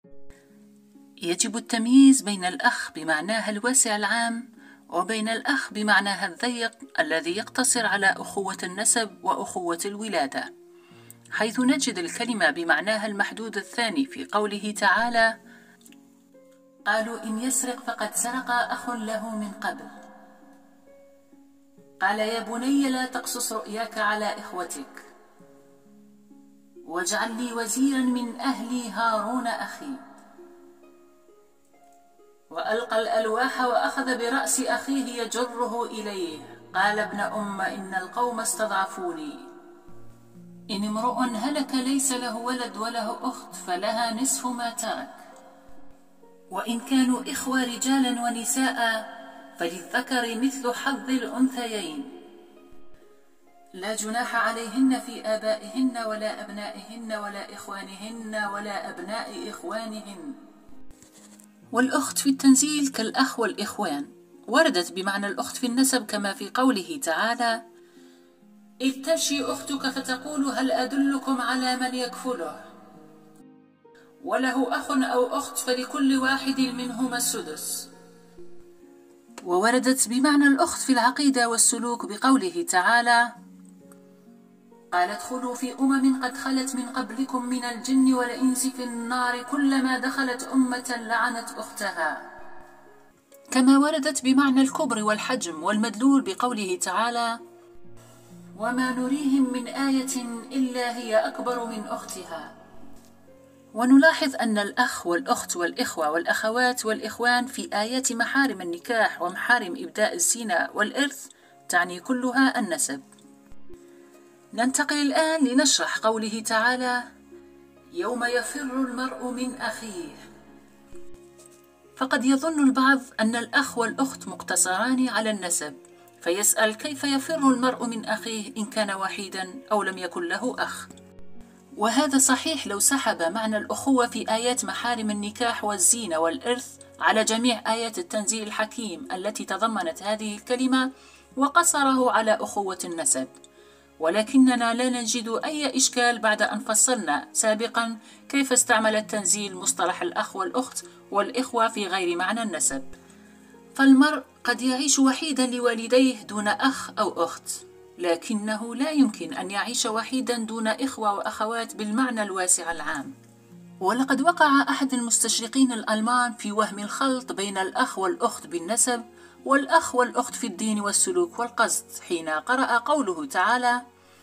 يجب التمييز بين الأخ بمعناها الواسع العام وبين الأخ بمعناها الضيق الذي يقتصر على أخوة النسب وأخوة الولادة، حيث نجد الكلمة بمعناها المحدود الثاني في قوله تعالى: قالوا إن يسرق فقد سرق أخ له من قبل. قال يا بني لا تقصص رؤياك على إخوتك واجعل لي وزيرا من أهلي هارون أخي. وألقى الألواح وأخذ برأس أخيه يجره إليه قال ابن أم إن القوم استضعفوني. إن امرؤ هلك ليس له ولد وله أخت فلها نصف ما ترك، وإن كانوا إخوة رجالا ونساء فللذكر مثل حظ الأنثيين، لا جناح عليهن في آبائهن ولا أبنائهن ولا إخوانهن ولا أبناء إخوانهن. والأخت في التنزيل كالأخ والإخوان، وردت بمعنى الأخت في النسب كما في قوله تعالى: إذ تمشي أختك فتقول هل أدلكم على من يكفله وله أخ أو أخت فلكل واحد منهما السدس. ووردت بمعنى الأخت في العقيدة والسلوك بقوله تعالى: قال ادخلوا في قد خلت من قبلكم من الجن والإنس في النار كلما دخلت أمة لعنت أختها. كما وردت بمعنى الكبر والحجم والمدلول بقوله تعالى: وما نريهم من آية إلا هي أكبر من أختها. ونلاحظ أن الأخ والأخت والإخوة والأخوات والإخوان في آيات محارم النكاح ومحارم إبداء الزينة والإرث تعني كلها النسب. ننتقل الآن لنشرح قوله تعالى: يوم يفر المرء من أخيه. فقد يظن البعض أن الأخ والأخت مقتصران على النسب، فيسأل كيف يفر المرء من أخيه إن كان وحيدا أو لم يكن له أخ. وهذا صحيح لو سحب معنى الأخوة في آيات محارم النكاح والزينة والإرث على جميع آيات التنزيل الحكيم التي تضمنت هذه الكلمة وقصره على أخوة النسب، ولكننا لا نجد أي إشكال بعد أن فصلنا سابقا كيف استعمل التنزيل مصطلح الأخ والأخت والإخوة في غير معنى النسب. فالمرء قد يعيش وحيدا لوالديه دون أخ أو أخت، لكنه لا يمكن أن يعيش وحيدا دون إخوة وأخوات بالمعنى الواسع العام. ولقد وقع أحد المستشرقين الألمان في وهم الخلط بين الأخ والأخت بالنسب والأخ والأخت في الدين والسلوك والقصد حين قرأ قوله تعالى: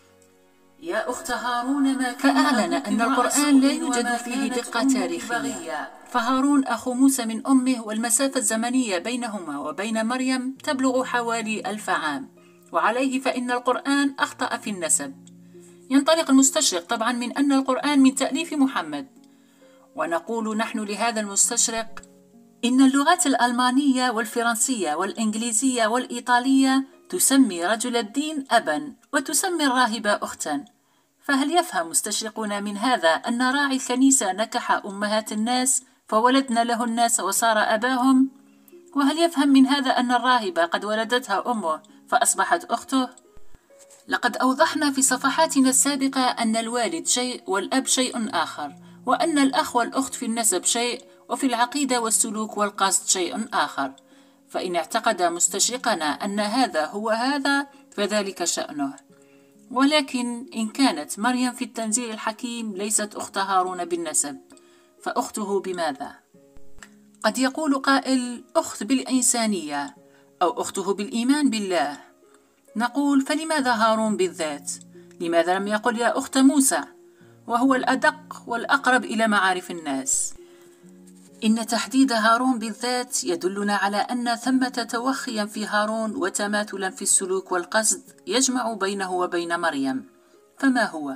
يا أخت هارون ما كان، فأعلن أن القرآن لا يوجد فيه دقة تاريخية، فهارون أخو موسى من أمه، والمسافة الزمنية بينهما وبين مريم تبلغ حوالي 1000 عام، وعليه فإن القرآن أخطأ في النسب. ينطلق المستشرق طبعا من أن القرآن من تأليف محمد، ونقول نحن لهذا المستشرق: إن اللغات الألمانية والفرنسية والإنجليزية والإيطالية تسمي رجل الدين أبا وتسمي الراهبة أختا، فهل يفهم مستشرقون من هذا أن راعي الكنيسة نكح أمهات الناس فولدن له الناس وصار أباهم؟ وهل يفهم من هذا أن الراهبة قد ولدتها أمه فأصبحت أخته؟ لقد أوضحنا في صفحاتنا السابقة أن الوالد شيء والأب شيء آخر، وأن الأخ والأخت في النسب شيء وفي العقيدة والسلوك والقصد شيء آخر. فإن اعتقد مستشرقنا أن هذا هو هذا فذلك شأنه. ولكن إن كانت مريم في التنزيل الحكيم ليست أخت هارون بالنسب، فأخته بماذا؟ قد يقول قائل: أخت بالإنسانية أو أخته بالإيمان بالله. نقول: فلماذا هارون بالذات؟ لماذا لم يقل يا أخت موسى؟ وهو الأدق والأقرب إلى معارف الناس. إن تحديد هارون بالذات يدلنا على أن ثمة توخيا في هارون وتماثلا في السلوك والقصد يجمع بينه وبين مريم. فما هو؟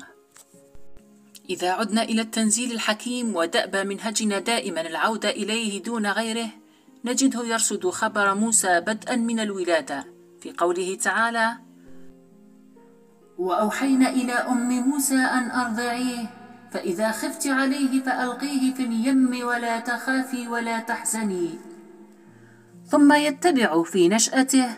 إذا عدنا إلى التنزيل الحكيم ودأب منهجنا دائما العودة إليه دون غيره، نجده يرصد خبر موسى بدءا من الولادة في قوله تعالى: وأوحينا إلى أم موسى أن أرضعيه فإذا خفت عليه فألقيه في اليم ولا تخافي ولا تحزني. ثم يتبع في نشأته: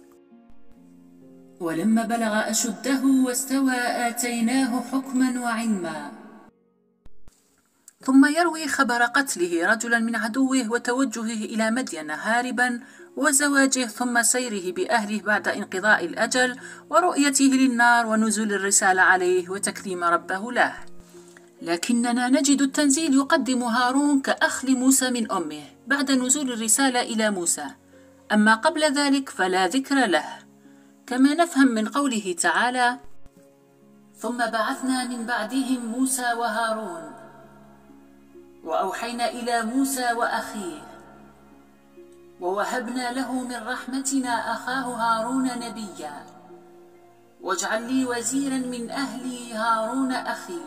ولما بلغ أشده واستوى آتيناه حكما وعلما. ثم يروي خبر قتله رجلا من عدوه وتوجهه إلى مدين هاربا وزواجه ثم سيره بأهله بعد انقضاء الأجل ورؤيته للنار ونزول الرسالة عليه وتكريم ربه له. لكننا نجد التنزيل يقدم هارون كأخ لموسى من أمه بعد نزول الرسالة إلى موسى، أما قبل ذلك فلا ذكر له، كما نفهم من قوله تعالى: ثم بعثنا من بعدهم موسى وهارون وأوحينا إلى موسى وأخيه ووهبنا له من رحمتنا أخاه هارون نبيا واجعل لي وزيرا من أهلي هارون أخي.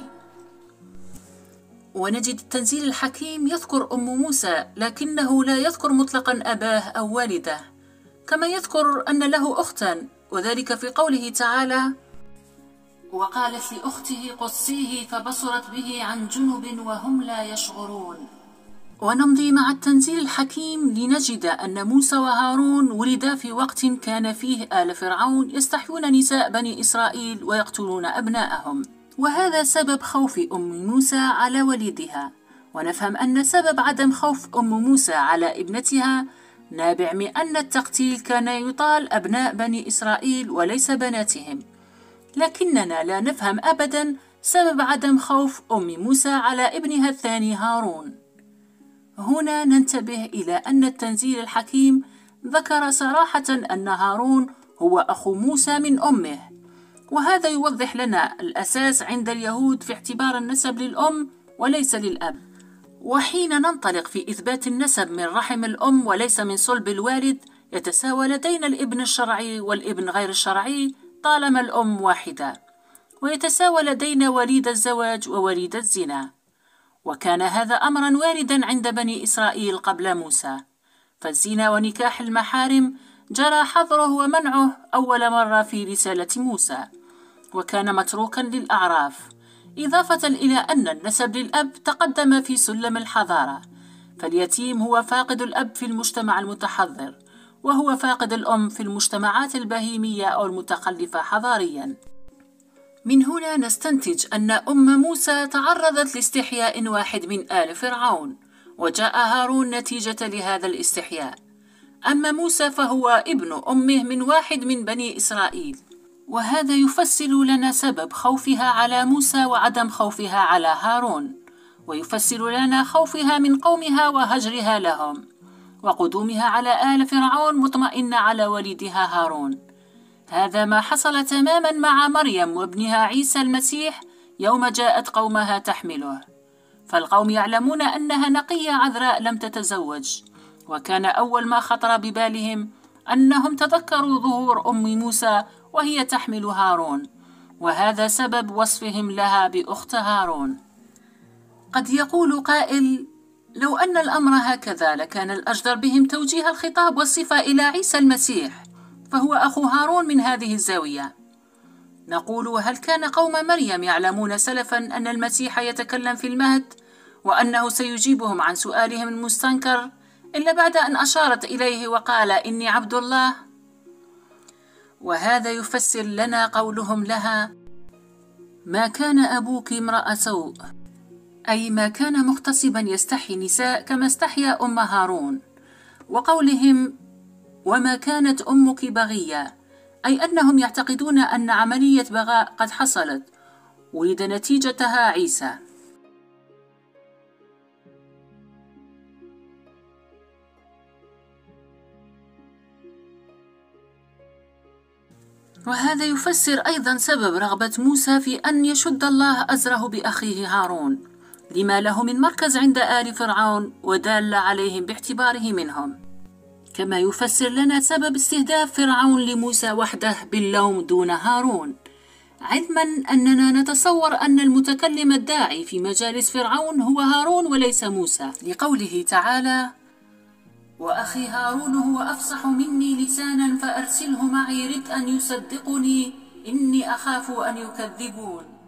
ونجد التنزيل الحكيم يذكر أم موسى، لكنه لا يذكر مطلقا أباه أو والده، كما يذكر أن له أختا، وذلك في قوله تعالى: وقالت لأخته قصيه فبصرت به عن جنب وهم لا يشعرون. ونمضي مع التنزيل الحكيم لنجد أن موسى وهارون ولدا في وقت كان فيه آل فرعون يستحيون نساء بني إسرائيل ويقتلون أبناءهم، وهذا سبب خوف أم موسى على وليدها. ونفهم أن سبب عدم خوف أم موسى على ابنتها نابع من أن التقتيل كان يطال أبناء بني إسرائيل وليس بناتهم، لكننا لا نفهم أبدا سبب عدم خوف أم موسى على ابنها الثاني هارون. هنا ننتبه إلى أن التنزيل الحكيم ذكر صراحة أن هارون هو أخو موسى من أمه، وهذا يوضح لنا الأساس عند اليهود في اعتبار النسب للأم وليس للأب. وحين ننطلق في إثبات النسب من رحم الأم وليس من صلب الوالد، يتساوى لدينا الابن الشرعي والابن غير الشرعي طالما الأم واحدة، ويتساوى لدينا وليد الزواج ووليد الزنا، وكان هذا أمرا واردا عند بني إسرائيل قبل موسى، فالزنا ونكاح المحارم جرى حظره ومنعه أول مرة في رسالة موسى، وكان متروكا للأعراف، إضافة إلى أن النسب للأب تقدم في سلم الحضارة، فاليتيم هو فاقد الأب في المجتمع المتحضر، وهو فاقد الأم في المجتمعات البهيمية أو المتخلفة حضاريا. من هنا نستنتج أن أم موسى تعرضت لاستحياء واحد من آل فرعون، وجاء هارون نتيجة لهذا الاستحياء. أما موسى فهو ابن أمه من واحد من بني إسرائيل، وهذا يفسر لنا سبب خوفها على موسى وعدم خوفها على هارون، ويفسر لنا خوفها من قومها وهجرها لهم، وقدومها على آل فرعون مطمئنة على وليدها هارون. هذا ما حصل تماما مع مريم وابنها عيسى المسيح يوم جاءت قومها تحمله، فالقوم يعلمون أنها نقية عذراء لم تتزوج، وكان أول ما خطر ببالهم أنهم تذكروا ظهور أم موسى وهي تحمل هارون، وهذا سبب وصفهم لها بأخت هارون. قد يقول قائل: لو أن الأمر هكذا لكان الأجدر بهم توجيه الخطاب والصفة إلى عيسى المسيح، فهو أخو هارون من هذه الزاوية. نقول: هل كان قوم مريم يعلمون سلفا أن المسيح يتكلم في المهد وأنه سيجيبهم عن سؤالهم المستنكر إلا بعد أن أشارت إليه وقال: إني عبد الله؟ وهذا يفسر لنا قولهم لها: ما كان أبوك امرأ سوء، أي ما كان مغتصبا يستحي النساء كما استحيا أم هارون، وقولهم: وما كانت أمك بغية، أي أنهم يعتقدون أن عملية بغاء قد حصلت ولد نتيجتها عيسى. وهذا يفسر أيضا سبب رغبة موسى في أن يشد الله أزره بأخيه هارون، لما له من مركز عند آل فرعون ودال عليهم باعتباره منهم، كما يفسر لنا سبب استهداف فرعون لموسى وحده باللوم دون هارون، علما أننا نتصور أن المتكلم الداعي في مجالس فرعون هو هارون وليس موسى، لقوله تعالى: وأخي هارون هو أفصح مني لسانا فأرسله معي رد أن يصدقني إني أخاف أن يكذبون.